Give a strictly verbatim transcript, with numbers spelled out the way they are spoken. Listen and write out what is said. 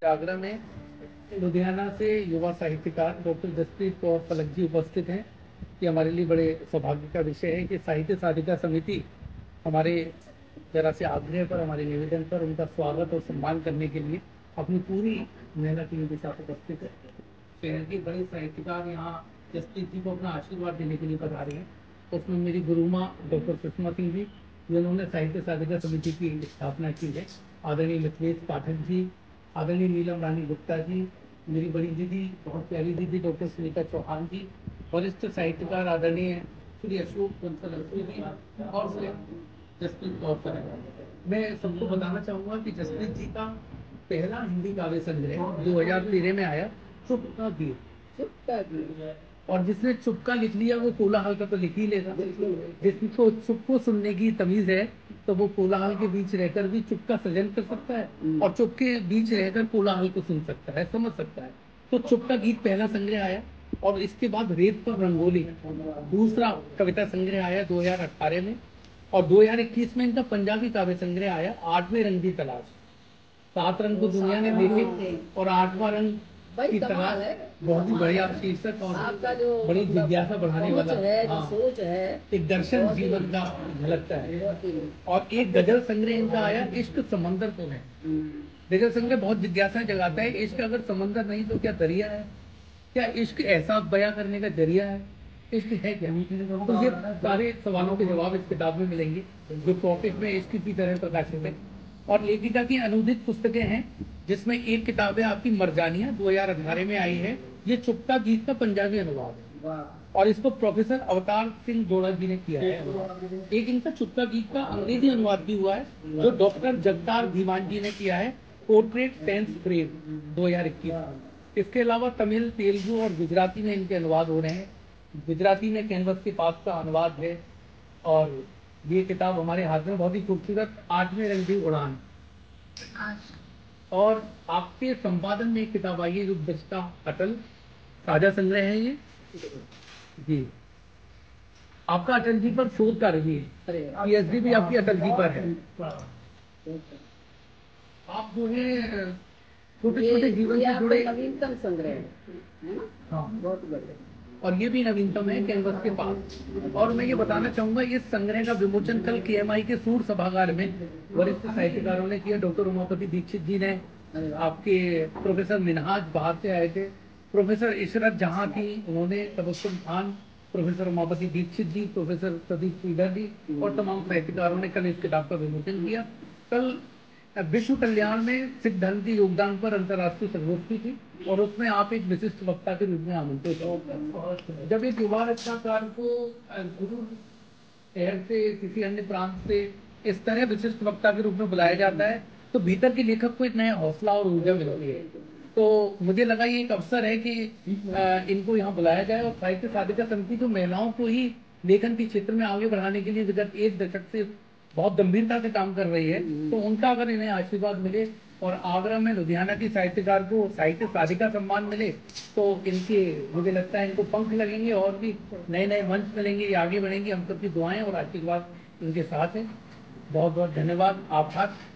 आगरा में लुधियाना से युवा साहित्यकार डॉक्टर जसप्रीत कौर फलक जी उपस्थित हैं। ये हमारे लिए बड़े सौभाग्य का विषय है कि साहित्य साधिका समिति हमारे जरा से आग्रह पर, हमारे निवेदन पर उनका स्वागत और सम्मान करने के लिए अपनी पूरी मेहनत टीम के साथ उपस्थित है। शहर की बड़ी साहित्यकार यहाँ जसप्रीत जी को अपना आशीर्वाद देने के लिए पधारे हैं। उसमें मेरी गुरुमा डॉक्टर सुषमा सिंह जी, जिन्होंने साहित्य साधिका समिति की स्थापना की है, आदरणीय मिथिलेश पाठक जी, आदरणीय नीलम रानी गुप्ता जी, मेरी बड़ी दीदी, बहुत प्यारी दीदी डॉक्टर सुनीता चौहान जी, वरिष्ठ साहित्यकार आदरणीय श्री अशोक बंसल जी और स्वयं जसप्रीत कौर फलक। मैं सबको बताना चाहूंगा कि जसप्रीत जी का पहला हिंदी काव्य संग्रह दो हज़ार तेरह में आया, चुप का गीत। चुप का गीत, और जिसने चुप का लिख लिया वो कोलाहल का तो लिख ही लेगा। जिसको चुप को सुनने की तमीज है तो वो कोलाहल के बीच रहकर भी चुप का सृजन कर सकता है और चुप के बीच रहकर कोलाहल को सुन सकता है, समझ सकता है। तो चुप का गीत पहला संग्रह आया और इसके बाद रेत पर रंगोली दूसरा कविता संग्रह आया दो हज़ार अठारह में, और दो हज़ार इक्कीस में इनका पंजाबी काव्य संग्रह आया आठवें रंग की तलाश। सात रंग को दुनिया ने देखे और आठवां रंग की तलाश, बहुत ही बढ़िया शीर्षक और आपका जो बड़ी जिज्ञासा बढ़ाने वाला है, हाँ, सोच है, एक दर्शन जीवन का झलकता है। और एक गजल संग्रह इनका आया इश्क समंदर तो है। गजल संग्रह बहुत जिज्ञासा जगाता है, इश्क अगर समंदर नहीं तो क्या दरिया है? क्या इश्क एहसास बयां करने का जरिया है? इश्क है क्या? तो ये सारे सवालों के जवाब इस किताब में मिलेंगे जो टॉपिक में इश्क की तरह प्रकाशित है। और लेखिका की अनुदित पुस्तकें हैं, जिसमें एक किताब है आपकी मरजानिया दो हज़ार अठारह में आई है। ये चुपता गीत का पंजाबी अनुवाद है और इसको प्रोफेसर अवतार सिंह जोड़ा जी ने किया है। एक इनका चुपता गीत का अंग्रेजी अनुवाद भी हुआ है जो डॉक्टर जगतार धीमान जी ने किया है, पोर्ट्रेट सेंस ब्रेव दो हज़ार इक्कीस। इसके अलावा तमिल, तेलुगु और गुजराती में इनके अनुवाद हो रहे हैं। गुजराती में कैनवस के पास का अनुवाद है और ये किताब हमारे हाथ में बहुत ही खूबसूरत आठवें रंग की उड़ान। और आपके संपादन में एक किताब आई है जो बचता अटल साझा संग्रह है ये जी। आपका अटल जी पर शोध कार्य भी है, पीएचडी भी आपकी अटल जी पर है। आप जो है छोटे छोटे जीवन से जुड़े नवीनतम संग्रह है ना? हाँ, बहुत बढ़िया। और ये भी नवीनतम है कैनवस के पास। और मैं ये बताना चाहूंगा इस संग्रह का विमोचन कल केएमआई के सूर सभागार में वरिष्ठ साहित्यकारों ने किया। डॉक्टर उमापति दीक्षित जी ने, आपके प्रोफेसर मिनहाज बाहर से आए थे, प्रोफेसर इशरत जहां थी उन्होंने, तबस्सुम खान, प्रोफेसर उमापति दीक्षित जी, प्रोफेसर सतीश श्रीधर जी और तमाम साहित्यकारों ने कल इस किताब का विमोचन किया। कल विश्व कल्याण में सिख धर्म के योगदान पर अंतर्राष्ट्रीय संगोष्ठी थी और उसमें आप एक विशिष्ट वक्ता के रूप में आमंत्रित हो। जब एक युवा रचनाकार को गुरु शहर से, किसी अन्य प्रांत से इस तरह विशिष्ट वक्ता के रूप में बुलाया जाता है तो भीतर के लेखक को एक नया हौसला और ऊर्जा मिलती है। तो मुझे लगा ये एक अवसर है कि इनको यहाँ बुलाया जाए और साहित्य साधिका समिति जो महिलाओं को ही लेखन के क्षेत्र में आगे बढ़ाने के लिए विगत एक दशक से बहुत गंभीरता से काम कर रही है, तो उनका अगर इन्हें आशीर्वाद मिले और आगरा में लुधियाना की साहित्यकार को साहित्य साधिका सम्मान मिले तो इनके, मुझे लगता है इनको पंख लगेंगे और भी नए नए मंच मिलेंगे, ये आगे बढ़ेंगे। हम सबकी दुआएं और आशीर्वाद इनके साथ है। बहुत बहुत धन्यवाद, आभार।